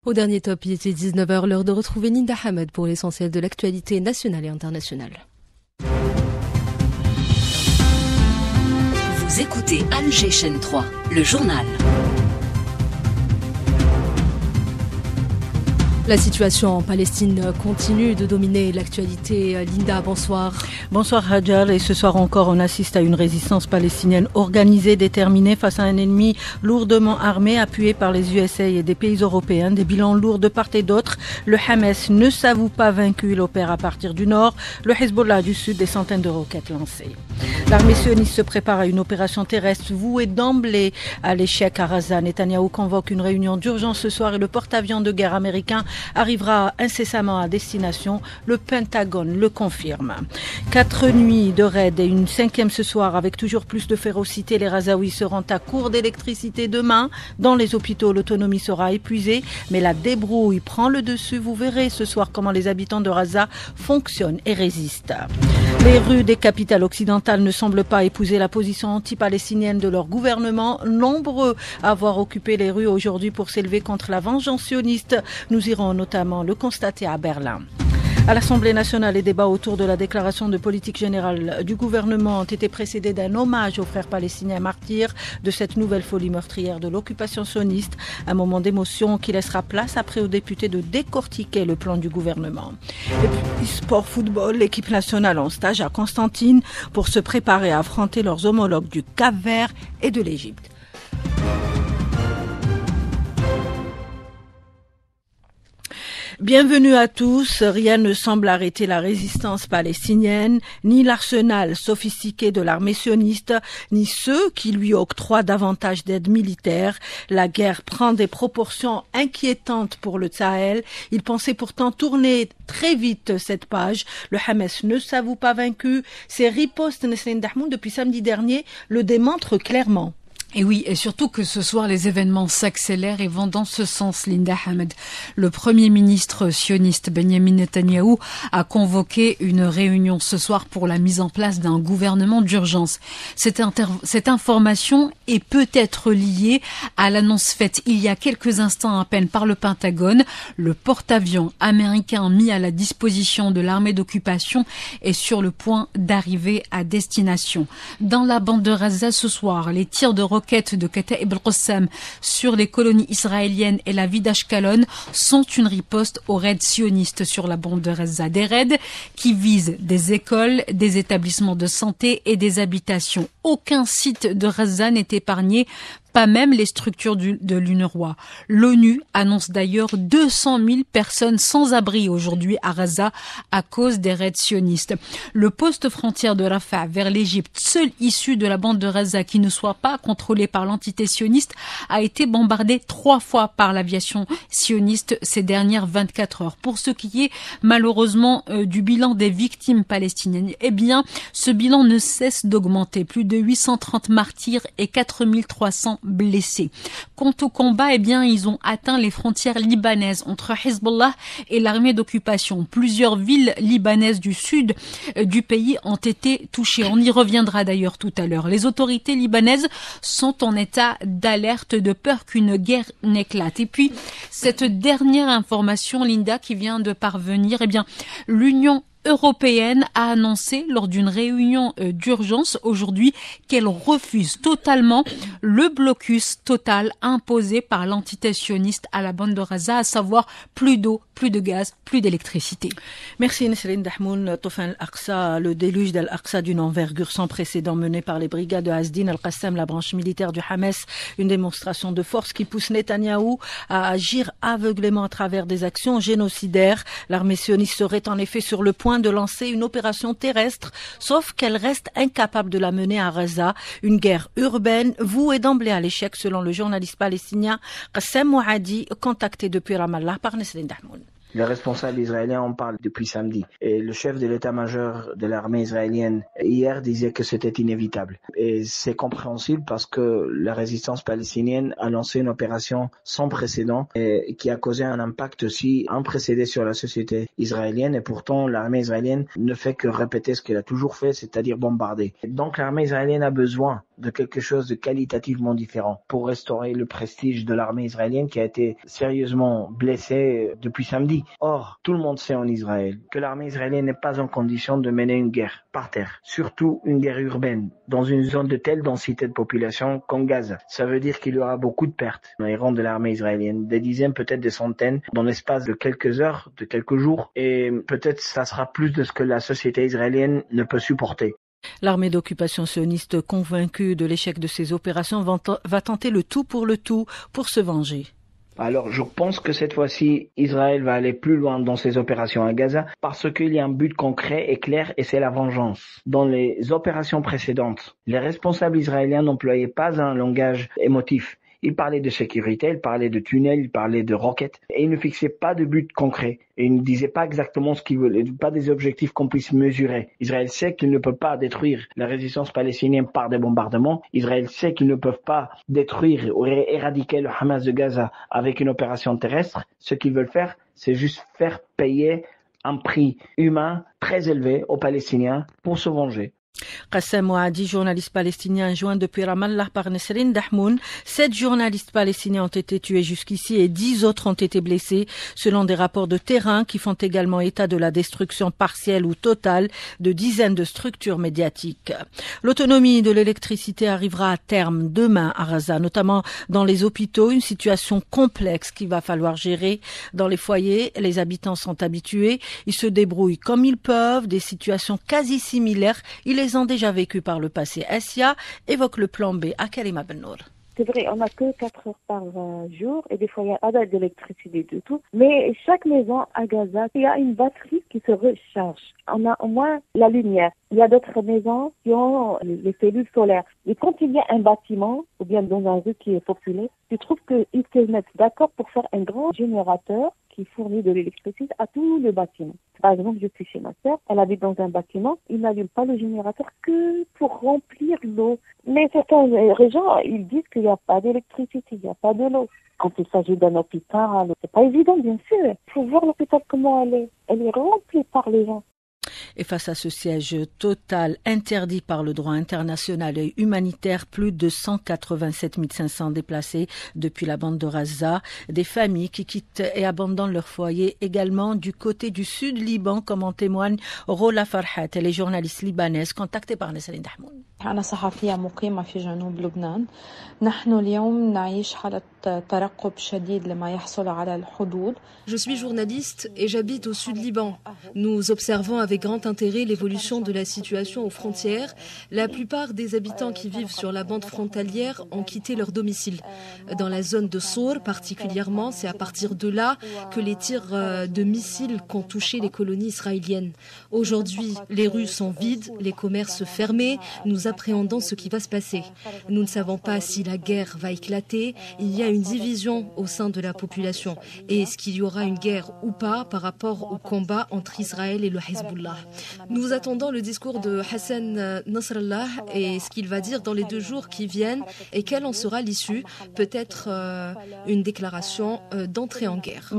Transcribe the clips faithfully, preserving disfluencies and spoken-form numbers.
Au dernier top, il était dix-neuf heures, l'heure de retrouver Linda Hamed pour l'essentiel de l'actualité nationale et internationale. Vous écoutez Alger Chaîne trois, le journal. La situation en Palestine continue de dominer l'actualité. Linda, bonsoir. Bonsoir Hajar, et ce soir encore on assiste à une résistance palestinienne organisée, déterminée face à un ennemi lourdement armé, appuyé par les U S A et des pays européens. Des bilans lourds de part et d'autre. Le Hamas ne s'avoue pas vaincu, il opère à partir du nord. Le Hezbollah du sud, des centaines de roquettes lancées. L'armée sioniste se prépare à une opération terrestre vouée d'emblée à l'échec à Gaza. Netanyahou convoque une réunion d'urgence ce soir et le porte-avions de guerre américain arrivera incessamment à destination. Le Pentagone le confirme. Quatre nuits de raids et une cinquième ce soir avec toujours plus de férocité. Les Razaouis seront à court d'électricité demain. Dans les hôpitaux, l'autonomie sera épuisée, mais la débrouille prend le dessus. Vous verrez ce soir comment les habitants de Raza fonctionnent et résistent. Les rues des capitales occidentales ne semblent pas épouser la position anti-palestinienne de leur gouvernement. Nombreux à avoir occupé les rues aujourd'hui pour s'élever contre la vengeance sioniste. Nous irons notamment le constater à Berlin. À l'Assemblée nationale, les débats autour de la déclaration de politique générale du gouvernement ont été précédés d'un hommage aux frères palestiniens martyrs de cette nouvelle folie meurtrière de l'occupation sioniste. Un moment d'émotion qui laissera place après aux députés de décortiquer le plan du gouvernement. Et puis, sport football, l'équipe nationale en stage à Constantine pour se préparer à affronter leurs homologues du Cap-Vert et de l'Égypte. Bienvenue à tous. Rien ne semble arrêter la résistance palestinienne, ni l'arsenal sophistiqué de l'armée sioniste, ni ceux qui lui octroient davantage d'aide militaire. La guerre prend des proportions inquiétantes pour le Sahel. Il pensait pourtant tourner très vite cette page. Le Hamas ne s'avoue pas vaincu. Ses ripostes, Nesrine Dahmoun, depuis samedi dernier, le démontrent clairement. Et oui, et surtout que ce soir, les événements s'accélèrent et vont dans ce sens, Linda Hamed. Le premier ministre sioniste Benjamin Netanyahou a convoqué une réunion ce soir pour la mise en place d'un gouvernement d'urgence. Cette, inter- cette information est peut-être liée à l'annonce faite il y a quelques instants à peine par le Pentagone. Le porte-avions américain mis à la disposition de l'armée d'occupation est sur le point d'arriver à destination. Dans la bande de Gaza ce soir, les tirs de roquettes de Kataib el-Qassam sur les colonies israéliennes et la ville d'Ashkelon sont une riposte aux raids sionistes sur la bande de Gaza. Des raids qui visent des écoles, des établissements de santé et des habitations. Aucun site de Gaza n'est épargné, pas même les structures du, de l'UNRWA. L'ONU annonce d'ailleurs deux cent mille personnes sans abri aujourd'hui à Gaza à cause des raids sionistes. Le poste frontière de Rafah vers l'Égypte, seule issue de la bande de Gaza qui ne soit pas contrôlée par l'entité sioniste, a été bombardé trois fois par l'aviation sioniste ces dernières vingt-quatre heures. Pour ce qui est malheureusement euh, du bilan des victimes palestiniennes, eh bien, ce bilan ne cesse d'augmenter. Plus de huit cent trente martyrs et quatre mille trois cents blessés. Quant au combat, eh bien, ils ont atteint les frontières libanaises entre Hezbollah et l'armée d'occupation. Plusieurs villes libanaises du sud euh, du pays ont été touchées. On y reviendra d'ailleurs tout à l'heure. Les autorités libanaises sont en état d'alerte, de peur qu'une guerre n'éclate. Et puis, cette dernière information, Linda, qui vient de parvenir, eh bien, l'Union européenne a annoncé lors d'une réunion d'urgence aujourd'hui qu'elle refuse totalement le blocus total imposé par l'entité sioniste à la bande de Gaza, à savoir plus d'eau, plus de gaz, plus d'électricité. Merci Nesrine Dahmoun. Toufan al-Aqsa, le déluge d'Al-Aqsa d'une envergure sans précédent mené par les brigades de Hasdin al-Qassam, la branche militaire du Hamas, une démonstration de force qui pousse Netanyahou à agir aveuglément à travers des actions génocidaires. L'armée sioniste serait en effet sur le point de lancer une opération terrestre, sauf qu'elle reste incapable de la mener à Gaza. Une guerre urbaine vouée d'emblée à l'échec selon le journaliste palestinien Qassem Mouadi, contacté depuis Ramallah par Nesrine Dahmoun. Les responsables israéliens en parlent depuis samedi. Et le chef de l'état-major de l'armée israélienne hier disait que c'était inévitable. Et c'est compréhensible parce que la résistance palestinienne a lancé une opération sans précédent et qui a causé un impact aussi imprécédé sur la société israélienne. Et pourtant, l'armée israélienne ne fait que répéter ce qu'elle a toujours fait, c'est-à-dire bombarder. Donc l'armée israélienne a besoin de quelque chose de qualitativement différent pour restaurer le prestige de l'armée israélienne qui a été sérieusement blessée depuis samedi. Or, tout le monde sait en Israël que l'armée israélienne n'est pas en condition de mener une guerre par terre, surtout une guerre urbaine, dans une zone de telle densité de population comme Gaza. Ça veut dire qu'il y aura beaucoup de pertes dans les rangs de l'armée israélienne, des dizaines, peut-être des centaines, dans l'espace de quelques heures, de quelques jours, et peut-être ça sera plus de ce que la société israélienne ne peut supporter. L'armée d'occupation sioniste, convaincue de l'échec de ces opérations, va tenter le tout pour le tout pour se venger. Alors, je pense que cette fois-ci, Israël va aller plus loin dans ses opérations à Gaza parce qu'il y a un but concret et clair et c'est la vengeance. Dans les opérations précédentes, les responsables israéliens n'employaient pas un langage émotif. Ils parlaient de sécurité, ils parlaient de tunnels, ils parlaient de roquettes et ils ne fixaient pas de but concret. Et ils ne disaient pas exactement ce qu'ils voulaient, pas des objectifs qu'on puisse mesurer. Israël sait qu'il ne peut pas détruire la résistance palestinienne par des bombardements. Israël sait qu'ils ne peuvent pas détruire ou éradiquer le Hamas de Gaza avec une opération terrestre. Ce qu'ils veulent faire, c'est juste faire payer un prix humain très élevé aux Palestiniens pour se venger. Qassem Ouadi, journaliste palestinien joint depuis Ramallah par Nesrin Dahmoun. Sept journalistes palestiniens ont été tués jusqu'ici et dix autres ont été blessés, selon des rapports de terrain qui font également état de la destruction partielle ou totale de dizaines de structures médiatiques. L'autonomie de l'électricité arrivera à terme demain à Gaza, notamment dans les hôpitaux, une situation complexe qu'il va falloir gérer. Dans les foyers, les habitants sont habitués, ils se débrouillent comme ils peuvent, des situations quasi similaires, ils les ont déjà vécu par le passé. Essia évoque le plan B à Karima Ben-Nour. C'est vrai, on n'a que quatre heures par jour et des fois il y a pas d'électricité du tout. Mais chaque maison à Gaza, il y a une batterie qui se recharge. On a au moins la lumière. Il y a d'autres maisons qui ont les cellules solaires. Et quand il y a un bâtiment, ou bien dans un rue qui est populé, tu trouves qu'ils se mettent d'accord pour faire un grand générateur qui fournit de l'électricité à tout le bâtiment. Par exemple, je suis chez ma sœur, elle habite dans un bâtiment, il n'allume pas le générateur que pour remplir l'eau. Mais certains régions, ils disent qu'il n'y a pas d'électricité, il n'y a pas de l'eau. Quand il s'agit d'un hôpital, c'est pas évident, bien sûr. Il faut voir l'hôpital comment elle est. Elle est remplie par les gens. Et face à ce siège total interdit par le droit international et humanitaire, plus de cent quatre-vingt-sept mille cinq cents déplacés depuis la bande de Gaza, des familles qui quittent et abandonnent leur foyer également du côté du sud Liban, comme en témoigne Rola Farhat, elle est journaliste libanaise contactée par Nesrin Dahmoun. أنا صحفية مقيمة في جنوب لبنان. نحن اليوم نعيش حالة ترقب شديد لما يحصل على الحدود. Je suis journaliste et j'habite au sud Liban. Nous observons avec grand intérêt l'évolution de la situation aux frontières. La plupart des habitants qui vivent sur la bande frontalière ont quitté leur domicile. Dans la zone de Sour particulièrement, c'est à partir de là que les tirs de missiles qu'ont touché les colonies israéliennes. Aujourd'hui, les rues sont vides, les commerces fermés. Nous appréhendons ce qui va se passer. Nous ne savons pas si la guerre va éclater. Il y a une division au sein de la population. Et est-ce qu'il y aura une guerre ou pas par rapport au combat entre Israël et le Hezbollah? Nous attendons le discours de Hassan Nasrallah et ce qu'il va dire dans les deux jours qui viennent et quelle en sera l'issue. Peut-être euh, une déclaration euh, d'entrée en guerre.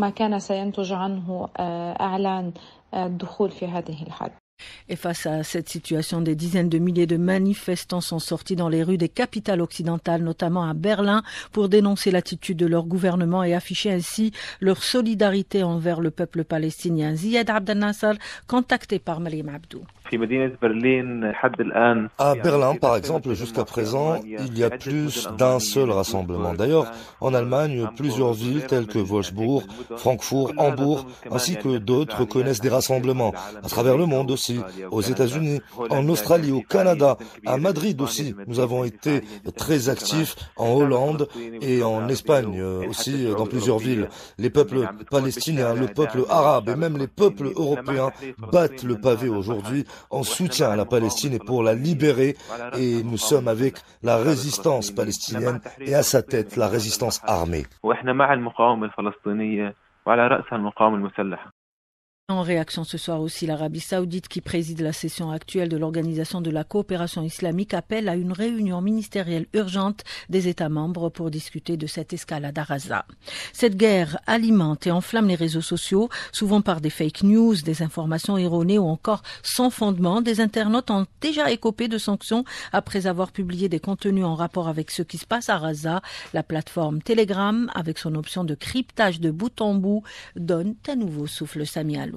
Et face à cette situation, des dizaines de milliers de manifestants sont sortis dans les rues des capitales occidentales, notamment à Berlin, pour dénoncer l'attitude de leur gouvernement et afficher ainsi leur solidarité envers le peuple palestinien. Ziad Abdel Nasser, contacté par Mariam Abdou. À Berlin, par exemple, jusqu'à présent, il y a plus d'un seul rassemblement. D'ailleurs, en Allemagne, plusieurs villes telles que Wolfsburg, Francfort, Hambourg, ainsi que d'autres connaissent des rassemblements. À travers le monde aussi, aux États-Unis, en Australie, au Canada, à Madrid aussi. Nous avons été très actifs en Hollande et en Espagne aussi, dans plusieurs villes. Les peuples palestiniens, le peuple arabe et même les peuples européens battent le pavé aujourd'hui en soutien à la Palestine et pour la libérer, et nous sommes avec la résistance palestinienne et à sa tête la résistance armée. وعلى رأسها المقاومة المسلحة. En réaction ce soir aussi, l'Arabie Saoudite, qui préside la session actuelle de l'Organisation de la coopération islamique, appelle à une réunion ministérielle urgente des États membres pour discuter de cette escalade à Gaza. Cette guerre alimente et enflamme les réseaux sociaux, souvent par des fake news, des informations erronées ou encore sans fondement. Des internautes ont déjà écopé de sanctions après avoir publié des contenus en rapport avec ce qui se passe à Gaza. La plateforme Telegram, avec son option de cryptage de bout en bout, donne un nouveau souffle. Sami Aloun.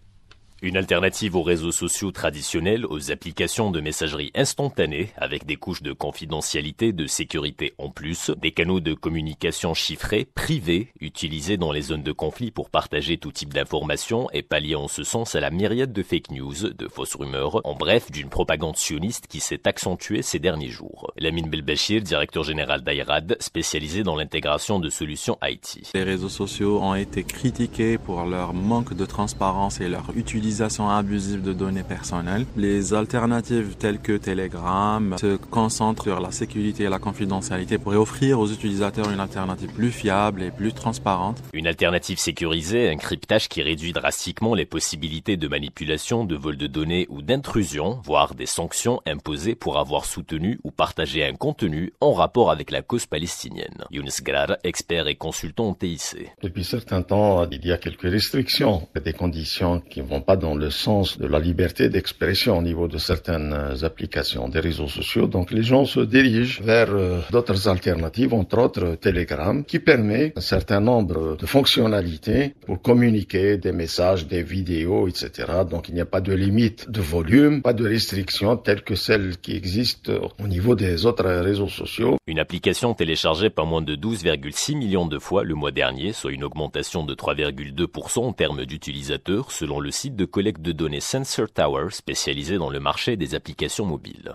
Une alternative aux réseaux sociaux traditionnels, aux applications de messagerie instantanée, avec des couches de confidentialité, de sécurité en plus, des canaux de communication chiffrés, privés, utilisés dans les zones de conflit pour partager tout type d'informations et pallier en ce sens à la myriade de fake news, de fausses rumeurs, en bref, d'une propagande sioniste qui s'est accentuée ces derniers jours. Lamine Belbachir, directeur général d'Ayrad, spécialisé dans l'intégration de solutions I T. Les réseaux sociaux ont été critiqués pour leur manque de transparence et leur utilisation abusive de données personnelles. Les alternatives telles que Telegram se concentrent sur la sécurité et la confidentialité pour offrir aux utilisateurs une alternative plus fiable et plus transparente. Une alternative sécurisée, un cryptage qui réduit drastiquement les possibilités de manipulation, de vol de données ou d'intrusion, voire des sanctions imposées pour avoir soutenu ou partagé un contenu en rapport avec la cause palestinienne. Younes Grar, expert et consultant en T I C. Depuis certains temps, il y a quelques restrictions, des conditions qui ne vont pas dans le sens de la liberté d'expression au niveau de certaines applications des réseaux sociaux. Donc les gens se dirigent vers euh, d'autres alternatives, entre autres Telegram, qui permet un certain nombre de fonctionnalités pour communiquer des messages, des vidéos, et cetera. Donc il n'y a pas de limite de volume, pas de restrictions telles que celles qui existent au niveau des autres réseaux sociaux. Une application téléchargée par moins de douze virgule six millions de fois le mois dernier, soit une augmentation de trois virgule deux pour cent en termes d'utilisateurs, selon le site de collecte de données Sensor Tower, spécialisé dans le marché des applications mobiles.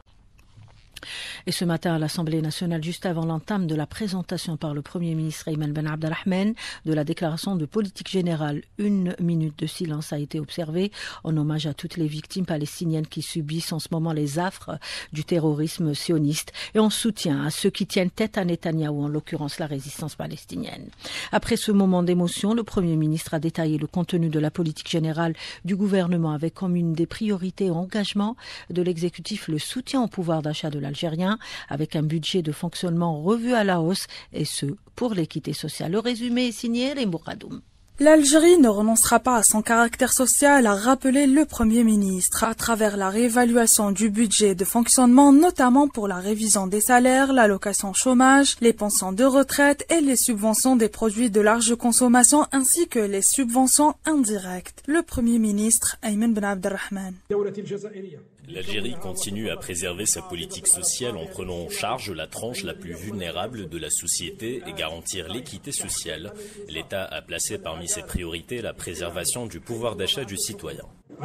Et ce matin, à l'Assemblée nationale, juste avant l'entame de la présentation par le Premier ministre Ayman Ben Abdelrahman de la déclaration de politique générale, une minute de silence a été observée en hommage à toutes les victimes palestiniennes qui subissent en ce moment les affres du terrorisme sioniste et en soutien à ceux qui tiennent tête à Netanyahou, en l'occurrence la résistance palestinienne. Après ce moment d'émotion, le Premier ministre a détaillé le contenu de la politique générale du gouvernement avec comme une des priorités et engagements de l'exécutif le soutien au pouvoir d'achat de l'Algérien, avec un budget de fonctionnement revu à la hausse, et ce, pour l'équité sociale. Le résumé est signé Rimbo Khadoum. L'Algérie ne renoncera pas à son caractère social, a rappelé le Premier ministre, à travers la réévaluation du budget de fonctionnement, notamment pour la révision des salaires, l'allocation chômage, les pensions de retraite et les subventions des produits de large consommation, ainsi que les subventions indirectes. Le Premier ministre, Ayman Ben Abdelrahman. L'Algérie continue à préserver sa politique sociale en prenant en charge la tranche la plus vulnérable de la société et garantir l'équité sociale. L'État a placé parmi ses priorités la préservation du pouvoir d'achat du citoyen.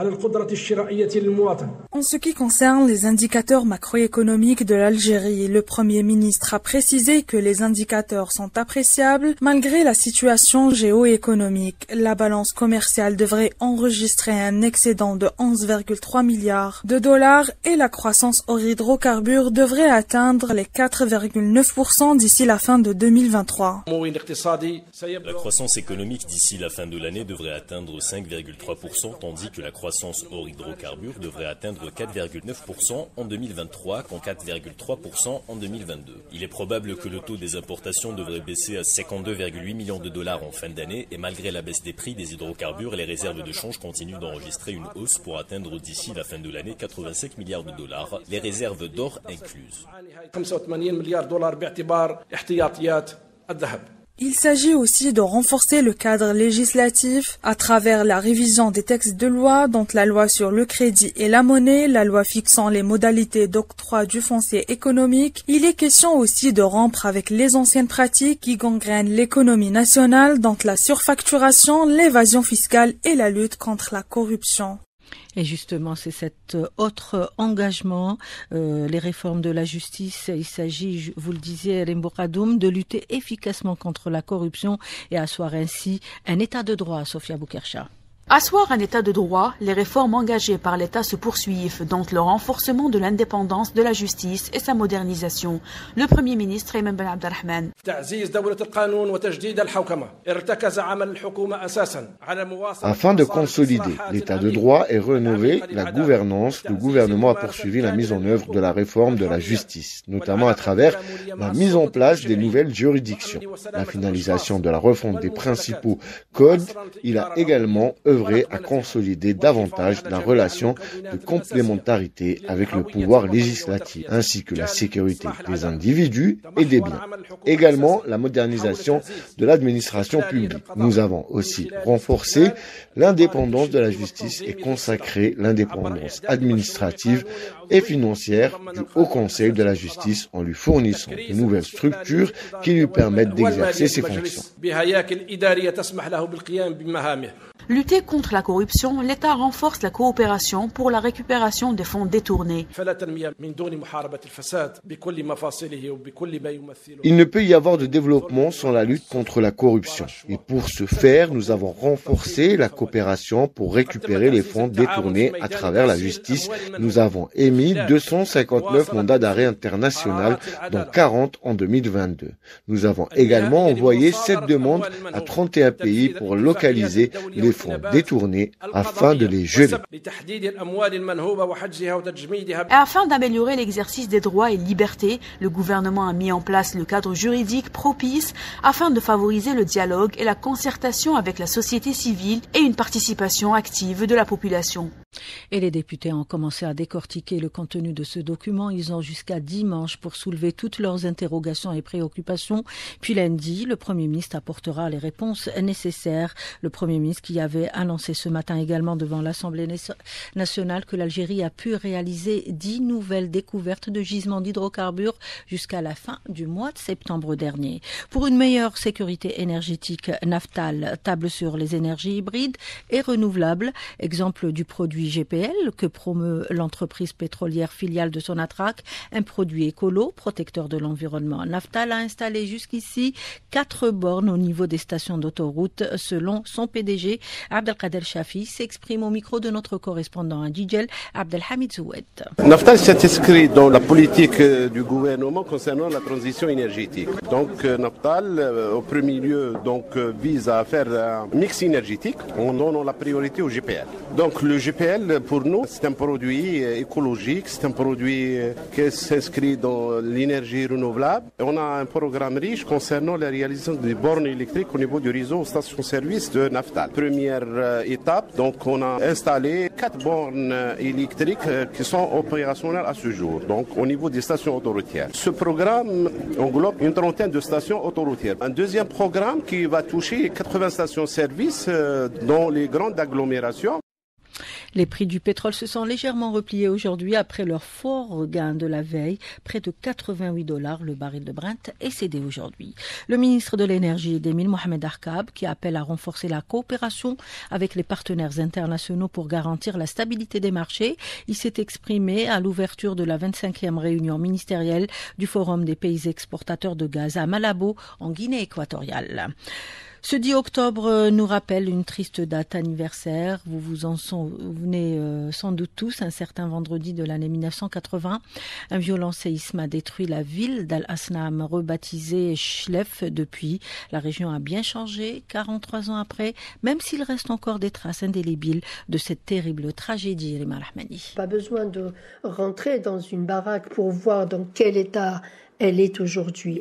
En ce qui concerne les indicateurs macroéconomiques de l'Algérie, le Premier ministre a précisé que les indicateurs sont appréciables malgré la situation géoéconomique. La balance commerciale devrait enregistrer un excédent de onze virgule trois milliards de dollars et la croissance hors hydrocarbures devrait atteindre les quatre virgule neuf pour cent d'ici la fin de deux mille vingt-trois. La croissance économique d'ici la fin de l'année devrait atteindre cinq virgule trois pour cent, tandis que la croissance hors hydrocarbures devrait atteindre quatre virgule neuf pour cent en deux mille vingt-trois, contre quatre virgule trois pour cent en deux mille vingt-deux. Il est probable que le taux des importations devrait baisser à cinquante-deux virgule huit millions de dollars en fin d'année, et malgré la baisse des prix des hydrocarbures, les réserves de change continuent d'enregistrer une hausse pour atteindre d'ici la fin de l'année quatre-vingt-cinq milliards de dollars, les réserves d'or incluses. Il s'agit aussi de renforcer le cadre législatif à travers la révision des textes de loi, dont la loi sur le crédit et la monnaie, la loi fixant les modalités d'octroi du foncier économique. Il est question aussi de rompre avec les anciennes pratiques qui gangrènent l'économie nationale, dont la surfacturation, l'évasion fiscale et la lutte contre la corruption. Et justement, c'est cet autre engagement, euh, les réformes de la justice. Il s'agit, vous le disiez, Rimbo Khadoum, de lutter efficacement contre la corruption et asseoir ainsi un état de droit, Sofia Boukercha. Asseoir un état de droit, les réformes engagées par l'État se poursuivent, dont le renforcement de l'indépendance de la justice et sa modernisation. Le Premier ministre Ayman Ben Abdelrahman. Afin de consolider l'état de droit et rénover la gouvernance, le gouvernement a poursuivi la mise en œuvre de la réforme de la justice, notamment à travers la mise en place des nouvelles juridictions. La finalisation de la refonte des principaux codes, il a également œuvré à consolider davantage la relation de complémentarité avec le pouvoir législatif, ainsi que la sécurité des individus et des biens. Également, la modernisation de l'administration publique. Nous avons aussi renforcé l'indépendance de la justice et consacré l'indépendance administrative et financière du Haut Conseil de la justice en lui fournissant de nouvelles structures qui lui permettent d'exercer ses fonctions. Lutter contre la corruption, l'État renforce la coopération pour la récupération des fonds détournés. Il ne peut y avoir de développement sans la lutte contre la corruption. Et pour ce faire, nous avons renforcé la coopération pour récupérer les fonds détournés à travers la justice. Nous avons émis deux cent cinquante-neuf mandats d'arrêt international, dont quarante en deux mille vingt-deux. Nous avons également envoyé sept demandes à trente et un pays pour localiser les fonds détournés afin de les geler. Et afin d'améliorer l'exercice des droits et libertés, le gouvernement a mis en place le cadre juridique propice afin de favoriser le dialogue et la concertation avec la société civile et une participation active de la population. Et les députés ont commencé à décortiquer le contenu de ce document. Ils ont jusqu'à dimanche pour soulever toutes leurs interrogations et préoccupations. Puis lundi, le Premier ministre apportera les réponses nécessaires. Le Premier ministre qui avait annoncé ce matin également devant l'Assemblée nationale que l'Algérie a pu réaliser dix nouvelles découvertes de gisements d'hydrocarbures jusqu'à la fin du mois de septembre dernier. Pour une meilleure sécurité énergétique, Naftal table sur les énergies hybrides et renouvelables. Exemple du produit G P L que promeut l'entreprise pétrolière filiale de Sonatrach, un produit écolo, protecteur de l'environnement. Naftal a installé jusqu'ici quatre bornes au niveau des stations d'autoroute. Selon son P D G, Abdelkader Chafi s'exprime au micro de notre correspondant à Djidjel, Abdelhamid Zoued. Naftal s'est inscrit dans la politique du gouvernement concernant la transition énergétique. Donc Naftal, au premier lieu, donc, vise à faire un mix énergétique en donnant la priorité au G P L. Donc le G P L, pour nous, c'est un produit écologique, c'est un produit qui s'inscrit dans l'énergie renouvelable. On a un programme riche concernant la réalisation des bornes électriques au niveau du réseau station-service de Naftal. Première étape, donc on a installé quatre bornes électriques qui sont opérationnelles à ce jour, donc au niveau des stations autoroutières. Ce programme englobe une trentaine de stations autoroutières. Un deuxième programme qui va toucher quatre-vingts stations-service dans les grandes agglomérations. Les prix du pétrole se sont légèrement repliés aujourd'hui après leur fort regain de la veille. Près de quatre-vingt-huit dollars le baril de Brent est cédé aujourd'hui. Le ministre de l'Énergie et des Mines, Mohamed Arkab, qui appelle à renforcer la coopération avec les partenaires internationaux pour garantir la stabilité des marchés, il s'est exprimé à l'ouverture de la vingt-cinquième réunion ministérielle du Forum des pays exportateurs de gaz à Malabo, en Guinée équatoriale. Ce dix octobre nous rappelle une triste date anniversaire. Vous vous en souvenez euh, sans doute tous. Un certain vendredi de l'année mille neuf cent quatre-vingts, un violent séisme a détruit la ville d'Al-Asnam, rebaptisée Chlef depuis. La région a bien changé quarante-trois ans après, même s'il reste encore des traces indélébiles de cette terrible tragédie, Rima Rahmani. Pas besoin de rentrer dans une baraque pour voir dans quel état elle est aujourd'hui.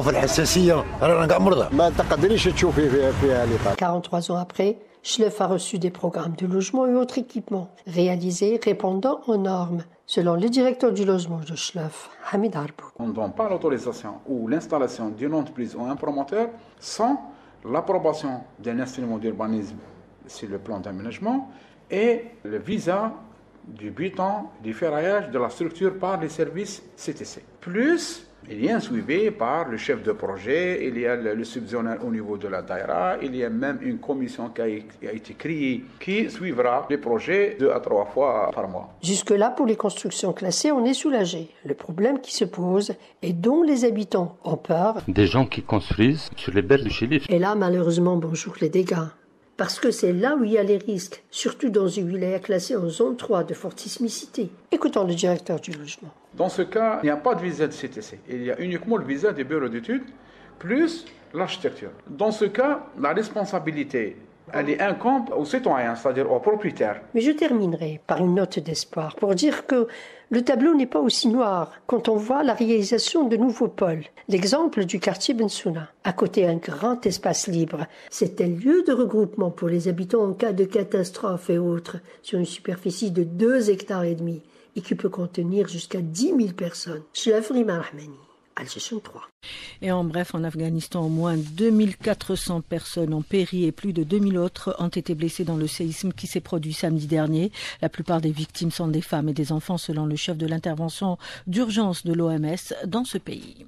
quarante-trois ans après, Chlef a reçu des programmes de logement et autres équipements réalisés répondant aux normes, selon le directeur du logement de Chlef, Hamid Arbou. On ne donne pas l'autorisation ou l'installation d'une entreprise ou un promoteur sans l'approbation d'un instrument d'urbanisme sur le plan d'aménagement et le visa du butin du ferraillage de la structure par les services C T C. Plus, il y a un suivi par le chef de projet, il y a le subventionnaire au niveau de la Daïra, il y a même une commission qui a, qui a été créée qui suivra les projets deux à trois fois par mois. Jusque-là, pour les constructions classées, on est soulagé. Le problème qui se pose et dont les habitants ont peur. Des gens qui construisent sur les berges du Chili. Et là, malheureusement, bonjour les dégâts. parce que c'est là où il y a les risques, surtout dans une wilaya classée en zone trois de forte sismicité. Écoutons le directeur du logement. Dans ce cas, il n'y a pas de visa de C T C. Il y a uniquement le visa des bureaux d'études, plus l'architecture. Dans ce cas, la responsabilité, elle est incombe aux citoyens, c'est-à-dire aux propriétaires. Mais je terminerai par une note d'espoir pour dire que le tableau n'est pas aussi noir quand on voit la réalisation de nouveaux pôles. L'exemple du quartier Bensouna, à côté un grand espace libre, c'est un lieu de regroupement pour les habitants en cas de catastrophe et autres, sur une superficie de deux hectares et demi et qui peut contenir jusqu'à dix mille personnes. Shlafrima Rahmani. Algéchane trois. Et en bref, en Afghanistan, au moins deux mille quatre cents personnes ont péri et plus de deux mille autres ont été blessées dans le séisme qui s'est produit samedi dernier. La plupart des victimes sont des femmes et des enfants, selon le chef de l'intervention d'urgence de l'O M S dans ce pays.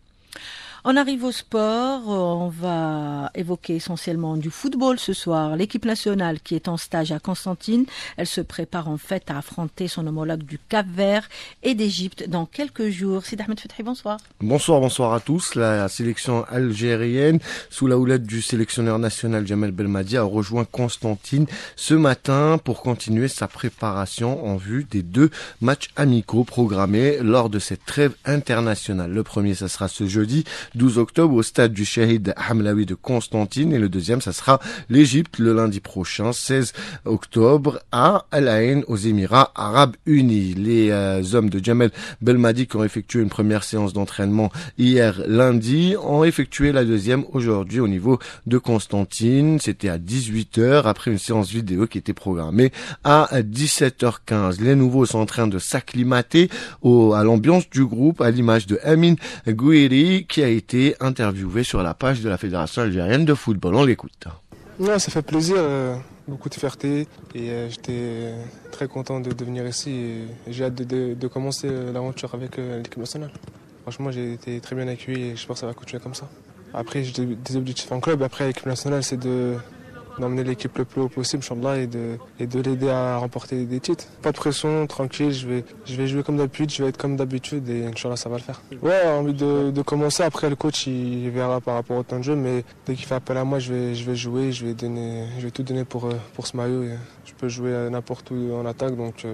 On arrive au sport, on va évoquer essentiellement du football ce soir. L'équipe nationale qui est en stage à Constantine, elle se prépare en fait à affronter son homologue du Cap-Vert et d'Égypte dans quelques jours. Sid Ahmed Fethi, bonsoir. Bonsoir, bonsoir à tous. La sélection algérienne, sous la houlette du sélectionneur national Jamel Belmadi, a rejoint Constantine ce matin pour continuer sa préparation en vue des deux matchs amicaux programmés lors de cette trêve internationale. Le premier, ça sera ce jeudi douze octobre au stade du Shahid Hamlaoui de Constantine et le deuxième, ça sera l'Égypte le lundi prochain, seize octobre à Al Ain aux Émirats Arabes Unis. Les euh, hommes de Jamel Belmadi qui ont effectué une première séance d'entraînement hier lundi ont effectué la deuxième aujourd'hui au niveau de Constantine. C'était à dix-huit heures après une séance vidéo qui était programmée à dix-sept heures quinze. Les nouveaux sont en train de s'acclimater au, à l'ambiance du groupe à l'image de Amin Gouiri qui a été été interviewé sur la page de la Fédération algérienne de football. On l'écoute. Non, ça fait plaisir, euh, beaucoup de fierté et euh, j'étais très content de, de venir ici et j'ai hâte de, de, de commencer l'aventure avec euh, l'équipe nationale. Franchement, j'ai été très bien accueilli et je pense que ça va continuer comme ça. Après, j'ai des objectifs en club. Après, l'équipe nationale, c'est de d'emmener l'équipe le plus haut possible, Inch'Allah, et de, et de l'aider à remporter des titres. Pas de pression, tranquille, je vais, je vais jouer comme d'habitude, je vais être comme d'habitude et Inch'Allah, ça va le faire. Ouais, envie de, de commencer. Après, le coach, il verra par rapport au temps de jeu, mais dès qu'il fait appel à moi, je vais, je vais jouer, je vais, donner, je vais tout donner pour, pour ce maillot. Et je peux jouer n'importe où en attaque, donc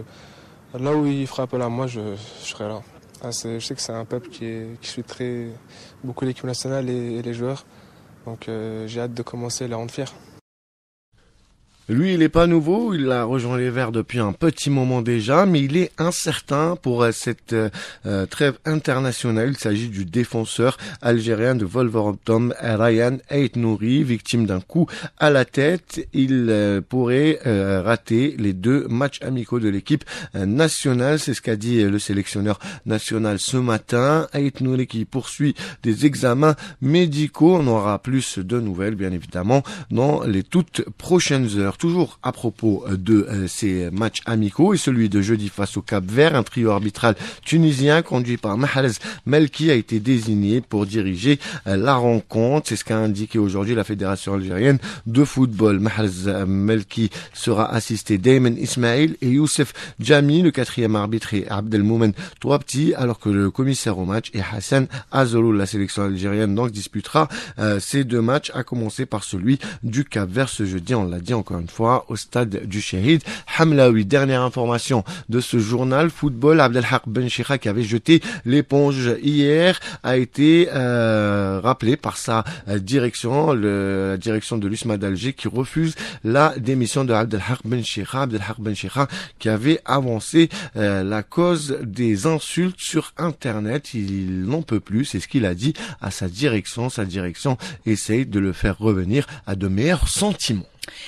là où il fera appel à moi, je, je serai là. Ah, je sais que c'est un peuple qui, est, qui suit très beaucoup l'équipe nationale et, et les joueurs, donc euh, j'ai hâte de commencer à les rendre fiers. Lui, il n'est pas nouveau, il a rejoint les Verts depuis un petit moment déjà, mais il est incertain pour cette euh, trêve internationale. Il s'agit du défenseur algérien de Wolverhampton, Ryan Aït-Nouri, victime d'un coup à la tête. Il euh, pourrait euh, rater les deux matchs amicaux de l'équipe euh, nationale. C'est ce qu'a dit le sélectionneur national ce matin. Aït-Nouri qui poursuit des examens médicaux. On aura plus de nouvelles, bien évidemment, dans les toutes prochaines heures. Toujours à propos de euh, ces matchs amicaux et celui de jeudi face au Cap-Vert, un trio arbitral tunisien conduit par Mahrez Melki a été désigné pour diriger euh, la rencontre. C'est ce qu'a indiqué aujourd'hui la Fédération algérienne de football. Mahrez Melki sera assisté d'Ayman Ismail et Youssef Jami. Le quatrième arbitre est Abdelmoumen Touabti, alors que le commissaire au match est Hassan Azoloul. La sélection algérienne donc disputera euh, ces deux matchs, à commencer par celui du Cap-Vert ce jeudi. On l'a dit encore une fois au stade du Shahid Hamlaoui. Dernière information de ce journal football, Abdelhak Benchikha qui avait jeté l'éponge hier a été euh, rappelé par sa euh, direction, le, la direction de l'U S M A d'Alger qui refuse la démission de Abdelhak Benchikha. Abdelhak Benchikha qui avait avancé euh, la cause des insultes sur Internet. Il n'en peut plus, c'est ce qu'il a dit à sa direction. Sa direction essaye de le faire revenir à de meilleurs sentiments.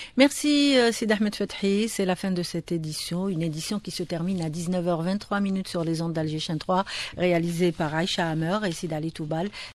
Merci Sid Ahmed Fethi, c'est la fin de cette édition, une édition qui se termine à dix-neuf heures vingt-trois minutes sur les ondes d'Algéchane trois, réalisée par Aïcha Hammer et Sid Ali Toubal.